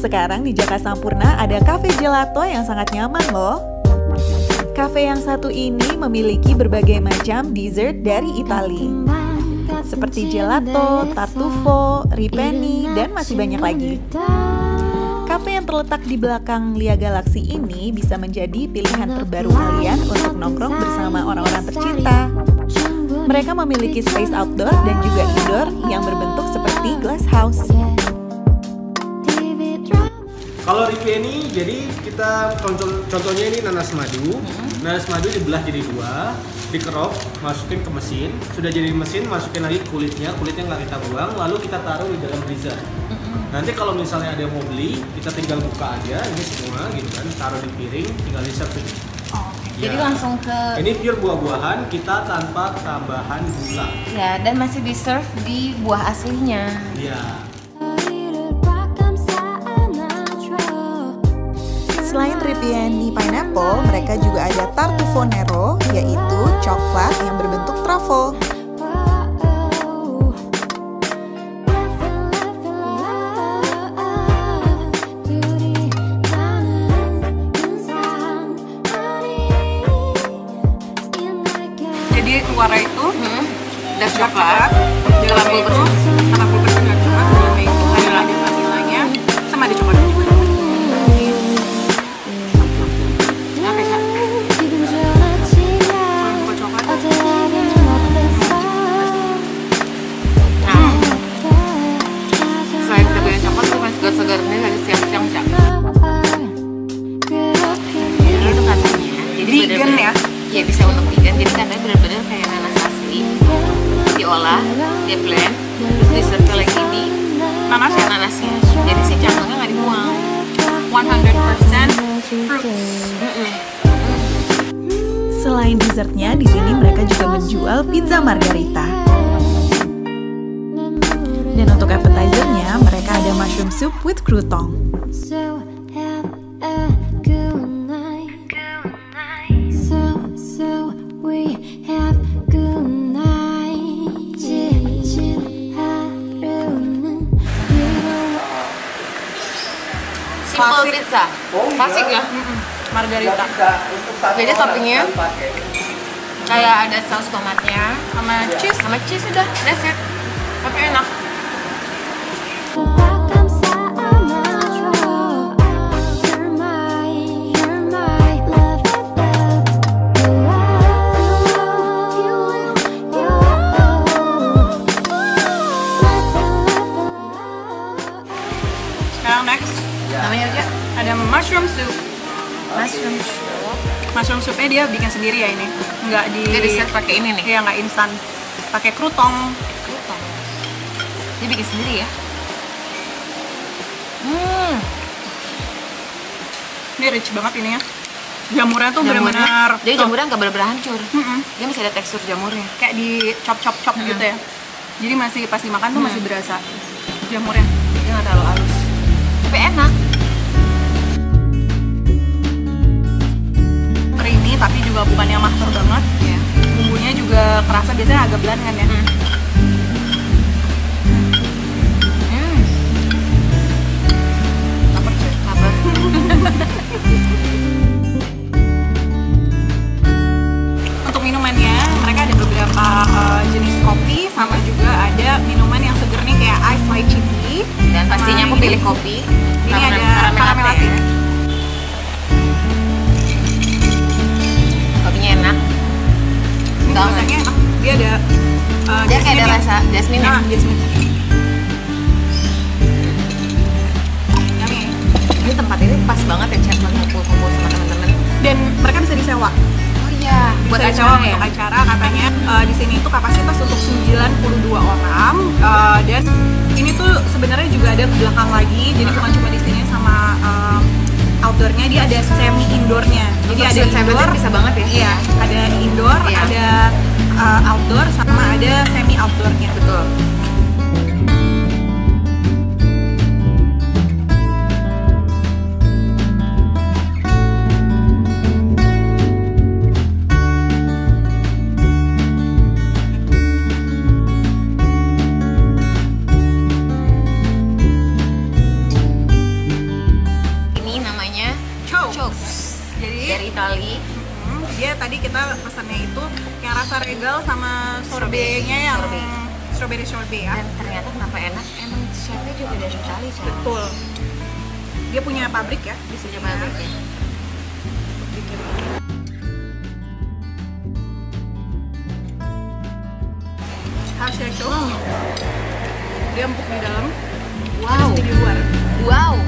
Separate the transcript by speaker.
Speaker 1: sekarang di Jakarta Sampurna ada cafe gelato yang sangat nyaman loh. Cafe yang satu ini memiliki berbagai macam dessert dari Italia, seperti gelato, tartufo, ripeni, dan masih banyak lagi. Cafe yang terletak di belakang Lia Galaxy ini bisa menjadi pilihan terbaru kalian untuk nongkrong bersama orang-orang tercinta. Mereka memiliki space outdoor dan juga indoor yang berbentuk seperti glass house.
Speaker 2: Kalau ripeni, jadi kita contohnya ini nanas madu. Nanas madu dibelah jadi dua, dikerok, masukin ke mesin. Sudah jadi mesin, masukin lagi kulitnya nggak kita buang, lalu kita taruh di dalam freezer. Nanti kalau misalnya ada yang mau beli, kita tinggal buka aja ini semua gitu kan, taruh di piring, tinggal di-serve.
Speaker 3: Jadi langsung ke...
Speaker 2: Ini pure buah-buahan, kita tanpa tambahan gula.
Speaker 3: Ya, dan masih di-serve di buah aslinya.
Speaker 2: Iya.
Speaker 1: Selain ripeni pineapple, mereka juga ada tartufo nero, yaitu coklat yang berbentuk truffle.
Speaker 4: Jadi luarnya itu
Speaker 3: dark coklat,
Speaker 4: di dalamnya itu 80% dark coklat, dalamnya itu ada lagi vanilanya, sama ada coklat juga.
Speaker 3: segarnya dari siang-siang Cak. Jadi itu katanya jadi
Speaker 4: vegan ya?
Speaker 3: Iya bisa untuk vegan, jadi katanya benar-benar kayak nanas asli diolah, dia blend, terus di-serve lagi di nanasnya, jadi si cangkangnya nggak dibuang.
Speaker 4: 100% fruits.
Speaker 1: Selain dessertnya, di sini mereka juga menjual pizza margarita. Dan untuk appetizernya, mereka ada mushroom soup with crouton.
Speaker 3: Simple pizza, klasik ya.
Speaker 4: Margarita.
Speaker 3: Jadi toppingnya kayak ada saus tomatnya sama cheese udah, that's it. Tapi enak.
Speaker 4: Sekarang next,
Speaker 3: Namanya aja
Speaker 4: ada mushroom soup.
Speaker 3: mushroom soup.
Speaker 4: Mushroom soupnya dia bikin sendiri ya ini, nggak
Speaker 3: di-serve pakai ini nih.
Speaker 4: Iya, nggak instan, pakai crouton.
Speaker 3: Dia bikin sendiri ya.
Speaker 4: Ini rich banget ini ya. Jamurnya tuh benar-benar.
Speaker 3: Jadi jamurnya nggak benar-benar hancur.
Speaker 4: Mm-mm.
Speaker 3: Dia masih ada tekstur jamurnya.
Speaker 4: Kayak di chop gitu ya. Jadi masih pas dimakan tuh masih berasa jamurnya.
Speaker 3: Dia nggak terlalu halus. Tapi enak.
Speaker 4: Creamy tapi juga bukan yang master banget.
Speaker 3: Ya.
Speaker 4: Bumbunya juga kerasa, biasanya agak bland kan ya.
Speaker 3: Lapar cuy. Lapar.
Speaker 4: Untuk minumannya, mereka ada beberapa jenis kopi, sama juga ada minuman yang seger nih kayak ice lychee tea.
Speaker 3: Dan pastinya aku pilih kopi.
Speaker 4: Ini ada caramel latte.
Speaker 3: Kopinya enak.
Speaker 4: Rasanya enak. Dia ada
Speaker 3: Dia kayak ada rasa jasmine ya.
Speaker 4: Jasmine. Yummy.
Speaker 3: Ini tempat ini pas banget ya chat buat kumpul-kumpul sama teman-teman.
Speaker 4: Dan mereka bisa disewa.
Speaker 3: Oh iya, buat
Speaker 4: Bisa disewa
Speaker 3: acara ya.
Speaker 4: untuk acara katanya. Di sini itu kapasitas untuk 92 orang. Dan ini tuh sebenarnya juga ada ke belakang lagi. Jadi bukan cuma di sini sama outdoornya, dia ada semi indoornya. Jadi ada indoor
Speaker 3: bisa banget ya.
Speaker 4: Iya, ada indoor,
Speaker 3: Iya.
Speaker 4: ada outdoor, sama ada semi outdoornya.
Speaker 3: Betul. chops.
Speaker 4: Jadi
Speaker 3: Dari Itali.
Speaker 4: dia tadi kita pesannya itu yang rasa regal sama sorbetnya yang
Speaker 3: Sorbet.
Speaker 4: strawberry sorbet ya.
Speaker 3: Dan ternyata kenapa enak? Emang chefnya juga dari Itali, Cak.
Speaker 4: Betul. Dia punya pabrik ya di sini.
Speaker 3: Punya pabrik ya.
Speaker 4: Bikin. Khasnya dia empuk di dalam,
Speaker 3: Wow.
Speaker 4: di luar.
Speaker 3: Wow.